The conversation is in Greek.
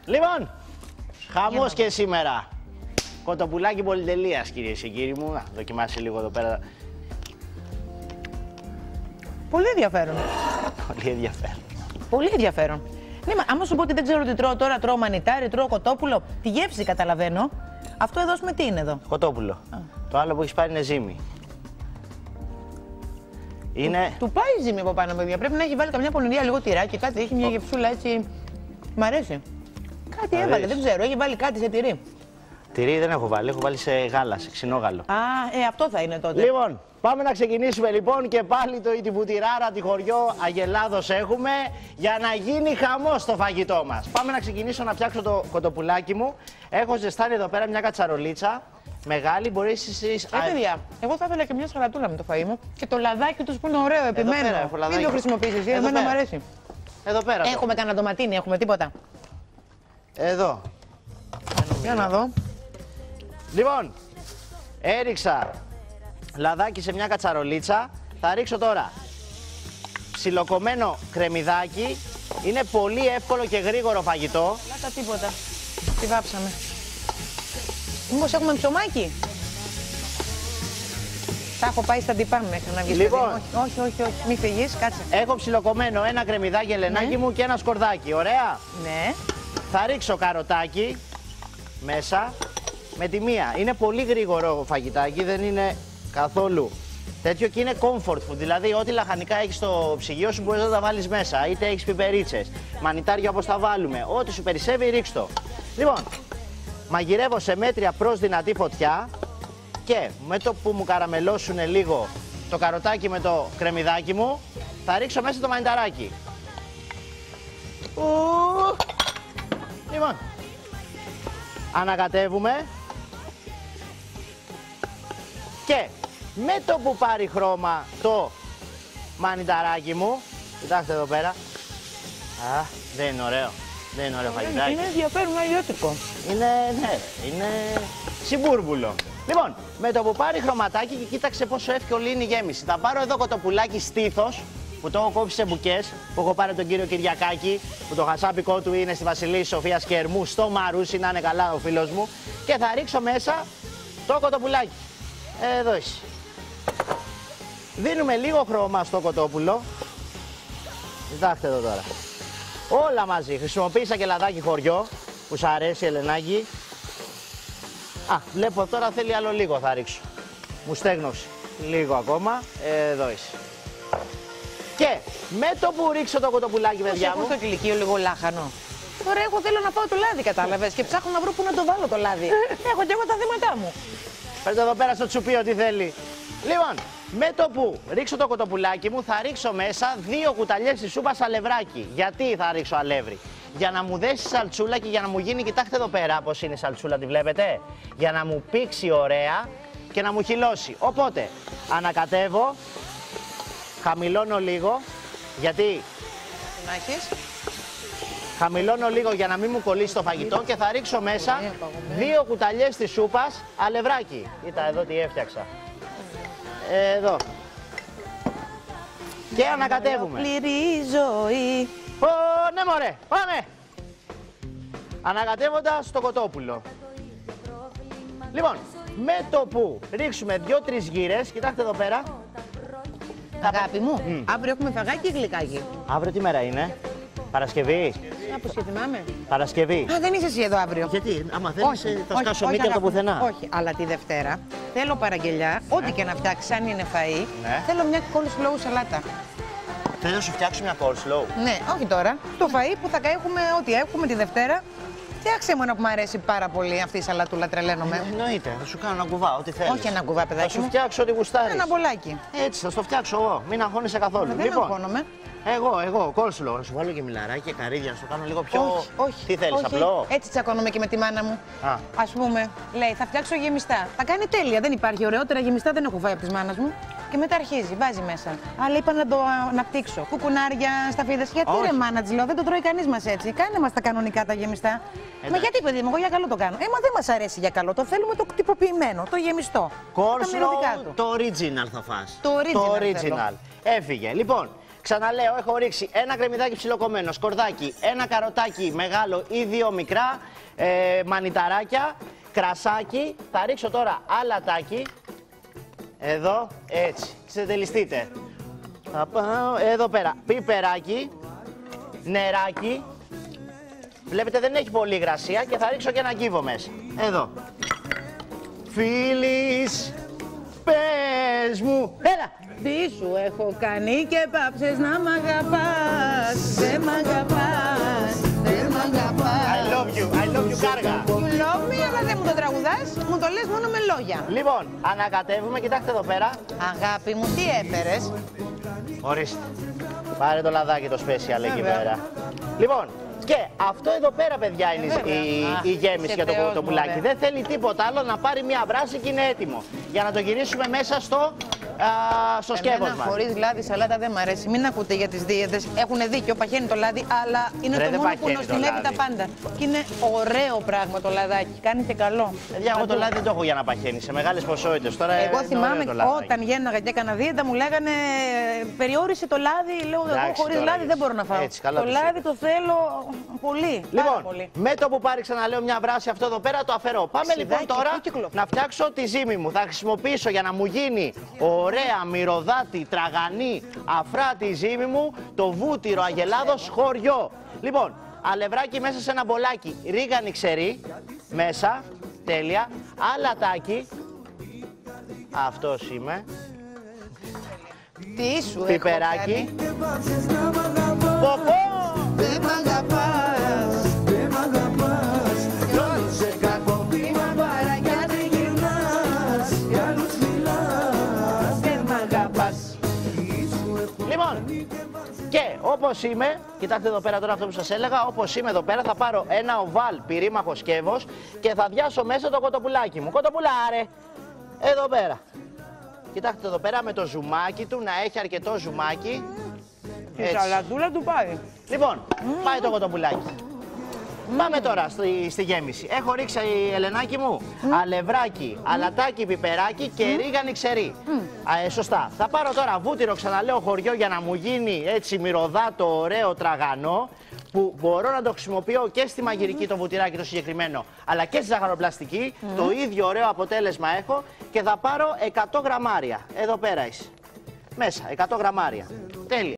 Λοιπόν, χαμός και σήμερα. Κοτοπουλάκι πολυτελείας, κυρίες και κύριοι μου. Να δοκιμάσει λίγο εδώ πέρα. Πολύ ενδιαφέρον. Πολύ ενδιαφέρον. Πολύ ενδιαφέρον. Ναι, μα άμα σου πω ότι δεν ξέρω τι τρώω τώρα, τρώω μανιτάρι, τρώω κοτόπουλο. Τη γεύση καταλαβαίνω. Αυτό εδώ με τι είναι εδώ? Κοτόπουλο. Το άλλο που έχεις πάρει είναι ζύμη. Είναι... Του πάει η ζύμη από πάνω, παιδιά. Πρέπει να έχει βάλει καμιά πονηρία, λίγο τυράκι, κάτι. Έχει μια γευσούλα έτσι. Μ' αρέσει. Κάτι έβαλε, δεν ξέρω. Έχει βάλει κάτι σε τυρί. Τυρί δεν έχω βάλει σε γάλα, σε ξινόγαλο. Α, αυτό θα είναι τότε. Λοιπόν, πάμε να ξεκινήσουμε λοιπόν και πάλι τη βουτυράρα, τη χωριό Αγελάδος έχουμε για να γίνει χαμός στο φαγητό μας. Πάμε να ξεκινήσω να φτιάξω το κοτοπουλάκι μου. Έχω ζεστάνει εδώ πέρα μια κατσαρολίτσα μεγάλη, μπορείς εσείς... παιδιά, εγώ θα ήθελα και μια σαλατούλα με το φαΐ μου και το λαδάκι τους που είναι ωραίο, επιμένω. Μην το χρησιμοποιήσεις, εμένα μου αρέσει. Εδώ πέρα. Έχουμε κανένα ντοματίνι, έχουμε τίποτα? Εδώ. Για να δω. Λοιπόν, έριξα λαδάκι σε μια κατσαρολίτσα. Θα ρίξω τώρα ψιλοκομμένο κρεμμυδάκι. Είναι πολύ εύκολο και γρήγορο φαγητό. Λάτα τίποτα. Τη βάψαμε. Μήπως έχουμε ψωμάκι? Τα έχω πάει στα τυπά μέχρι να βγεις. Λοιπόν. Όχι, μη φυγείς, κάτσε. Έχω ψιλοκομμένο ένα κρεμμυδάκι ελενάκι μου και ένα σκορδάκι. Ωραία. Ναι. Θα ρίξω καροτάκι μέσα με τη μία. Είναι πολύ γρήγορο φαγητάκι, δεν είναι καθόλου τέτοιο και είναι comfort food. Δηλαδή, ό,τι λαχανικά έχεις στο ψυγείο σου μπορείς να τα βάλεις μέσα. Είτε έχεις πιπερίτσες, μανιτάρια όπως τα βάλουμε. Ό,τι σου περισσεύει, ρίξ' το. Λοιπόν, μαγειρεύω σε μέτρια προς δυνατή φωτιά και με το που μου καραμελώσουν λίγο το καροτάκι με το κρεμμυδάκι μου, θα ρίξω μέσα το μανιταράκι. Λοιπόν, ανακατεύουμε και με το που πάρει χρώμα το μανιταράκι μου, κοιτάξτε εδώ πέρα, δεν είναι ωραίο, δεν είναι ωραίο φαγητάκι. Είναι ενδιαφέρον αλλιώτικο. Είναι συμπούρβουλο. Λοιπόν, με το που πάρει χρωματάκι και κοίταξε πόσο εύκολη είναι η γέμιση. Θα πάρω εδώ κοτοπουλάκι στήθος, που το έχω κόψει σε μπουκές, που έχω πάρει τον κύριο Κυριακάκη, που το χασάπικό του είναι στη Βασιλής Σοφίας και Ερμού στο Μαρούσι, να είναι καλά ο φίλος μου. Και θα ρίξω μέσα το κοτοπουλάκι. Εδώ είσαι. Δίνουμε λίγο χρώμα στο κοτόπουλο. Κοιτάξτε εδώ τώρα. Όλα μαζί. Χρησιμοποίησα και λαδάκι χωριό, που σ' αρέσει Ελενάκη. Βλέπω τώρα θέλει άλλο λίγο θα ρίξω. Μου στέγνωσε. Λίγο ακόμα. Εδώ είσαι. Και με το που ρίξω το κοτοπουλάκι, παιδιά μου. Στο κηλικείο λίγο λάχανο. Τώρα εγώ θέλω να πάω το λάδι, κατάλαβες, και ψάχνω να βρω πού να το βάλω το λάδι. Έχω και εγώ τα δήματά μου. Πες εδώ πέρα στο τσουπί ό,τι θέλει. Λοιπόν, με το που ρίξω το κοτοπουλάκι μου, θα ρίξω μέσα 2 κουταλιές της σούπας αλευράκι. Γιατί θα ρίξω αλεύρι? Για να μου δέσει σαλτσούλα και για να μου γίνει, κοιτάξτε εδώ πέρα πώς είναι η σαλτσούλα, τη βλέπετε. Για να μου πήξει ωραία και να μου χυλώσει. Οπότε, ανακατεύω, χαμηλώνω λίγο, γιατί... Χαμηλώνω λίγο για να μην μου κολλήσει το φαγητό και θα ρίξω μέσα 2 κουταλιές της σούπας αλευράκι. Κοίτα εδώ τι έφτιαξα. Εδώ. Και ανακατεύουμε. Πληρή ζωή. Ναι μωρέ, πάμε! Ανακατεύοντας το κοτόπουλο. Λοιπόν, με το που ρίξουμε 2-3 γύρες, κοιτάξτε εδώ πέρα. Αγάπη μου, αύριο έχουμε φαγάκι ή γλυκάκι? Αύριο τι μέρα είναι? Παρασκευή. Κάπως και θυμάμαι. Παρασκευή. Δεν είσαι εσύ εδώ αύριο. Γιατί, άμα θέλεις θα σκάσω μύτη από το πουθενά. Όχι, αλλά τη Δευτέρα θέλω παραγγελιά, ό,τι και να φτιάξεις, αν είναι φαΐ, θέλω μια coleslaw σαλάτα. Θέλω να σου φτιάξω μια coleslaw. Ναι, όχι τώρα. Το φαΐ που θα έχουμε, ό,τι έχουμε τη Δευτέρα. Φτιάξε μου ένα που μου αρέσει πάρα πολύ αυτή η σαλατούλα, τρελαίνομαι. Εννοείται, θα σου κάνω ένα κουβά, ό,τι θέλεις. Όχι ένα κουβά, παιδάκι. Θα σου φτιάξω ό,τι γουστάρεις. Ένα μπολάκι. Έτσι, θα στο φτιάξω εγώ. Μην αγχώνεσαι καθόλου. Δεν αγχώνομαι. Εγώ, coleslaw. Να σου βάλω και μιλαράκι και καρύδια, να σου το κάνω λίγο πιο. Όχι. Τι θέλεις, απλό? Έτσι τσακώνομαι και με τη μάνα μου. Ας πούμε, λέει, θα φτιάξω γεμιστά. Τα κάνει τέλεια, δεν υπάρχει ωραιότερα γεμιστά, δεν έχω φάει από τη μάνα μου. Και μετά αρχίζει, βάζει μέσα. Αλλά είπα να το αναπτύξω. Κουκουνάρια, σταφίδες. Γιατί ρε μάνα, της λέω, δεν το τρώει κανείς μας έτσι. Κάνε μας τα κανονικά τα γεμιστά. Μα γιατί, παιδί μου, εγώ για καλό το κάνω. Μα δεν μας αρέσει για καλό. Το θέλουμε το τυποποιημένο, το γεμιστό. Coleslaw, το original θα φας. Το original. Έφυγε. Λοιπόν, Ξαναλέω, έχω ρίξει ένα κρεμμυδάκι ψιλοκομμένο, σκορδάκι, ένα καροτάκι μεγάλο ή 2 μικρά, μανιταράκια, κρασάκι. Θα ρίξω τώρα αλατάκι. Εδώ, έτσι. Ξετελιστείτε. Θα πάω εδώ πέρα. Πιπεράκι, νεράκι. Βλέπετε δεν έχει πολύ υγρασία και θα ρίξω και ένα κύβο μέσα. Εδώ. Φίλης, πες μου. Έλα. Τι σου έχω κάνει και πάψες να μ' αγαπάς. Δεν μ' αγαπάς, δεν μ' αγαπάς. I love you, κάργα. You love me, αλλά δεν μου το τραγουδάς, μου το λες μόνο με λόγια. Λοιπόν, ανακατεύουμε, κοιτάξτε εδώ πέρα. Αγάπη μου, τι έφερες? Ορίστε. Πάρε το λαδάκι το special εκεί πέρα. Λοιπόν, και αυτό εδώ πέρα, παιδιά, είναι η γέμιση για το πουλάκι. Δεν θέλει τίποτα άλλο, να πάρει μια βράση και είναι έτοιμο. Για να το γυρίσουμε μέσα στο σκεύος μας. Χωρίς λάδι σαλάτα δεν μ' αρέσει. Μην ακούτε για τις δίαιτες. Έχουν δίκιο, παχαίνει το λάδι, αλλά είναι το μόνο που νοστιμεύει τα πάντα. Και είναι ωραίο πράγμα το λαδάκι. Κάνει και καλό. Παιδιά, εγώ το λάδι δεν το έχω για να παχαίνει σε μεγάλες ποσότητες. Τώρα εγώ θυμάμαι όταν γένναγα και έκανα δίαιτα, μου λέγανε περιόρισε το λάδι. Λέω εγώ χωρίς λάδι δεν μπορώ να φάω. Το λάδι το θέλω πολύ. Λοιπόν, με το που πάρει, ξαναλέω, μια βράση αυτό εδώ πέρα το αφαιρώ. Πάμε λοιπόν τώρα να φτιάξω τη ζύμη μου. Θα χρησιμοποιήσω για να μου γίνει ωραία, μυρωδάτη, τραγανή, αφράτη ζύμη μου, το βούτυρο Αγελάδος χωριό. Λοιπόν, αλευράκι μέσα σε ένα μπολάκι, ρίγανη ξερή, μέσα, τέλεια, αλατάκι, αυτός είμαι, τι σου πιπεράκι, ποπό, δεν μ' αγαπάς, δεν μ' αγαπάς, κι όλους σε κακό βήμα παρά κι αν δεν γυρνάς, κι άλλους μιλάς, δεν μ' αγαπάς. Λοιπόν, και όπως είμαι, κοιτάξτε εδώ πέρα τώρα αυτό που σας έλεγα, όπως είμαι εδώ πέρα θα πάρω ένα οβάλ πυρήμαχο σκεύος και θα διάσω μέσα το κοτοπουλάκι μου. Κοτοπουλάρε, εδώ πέρα. Κοιτάξτε εδώ πέρα με το ζουμάκι του, να έχει αρκετό ζουμάκι. Η σαλατούλα του πάει. Λοιπόν, πάει το κοτοπουλάκι. Πάμε τώρα στη γέμιση. Έχω ρίξει, Ελενάκι μου, αλευράκι, αλατάκι, πιπεράκι και ρίγανη ξερή. Σωστά. Θα πάρω τώρα βούτυρο, ξαναλέω, χωριό για να μου γίνει έτσι μυρωδάτο, ωραίο, τραγανό, που μπορώ να το χρησιμοποιώ και στη μαγειρική το βουτυράκι το συγκεκριμένο, αλλά και στη ζαχαροπλαστική. Το ίδιο ωραίο αποτέλεσμα έχω και θα πάρω 100 γραμμάρια. Εδώ πέρα είσαι. Μέσα, 100 γραμμάρια. Τέλεια.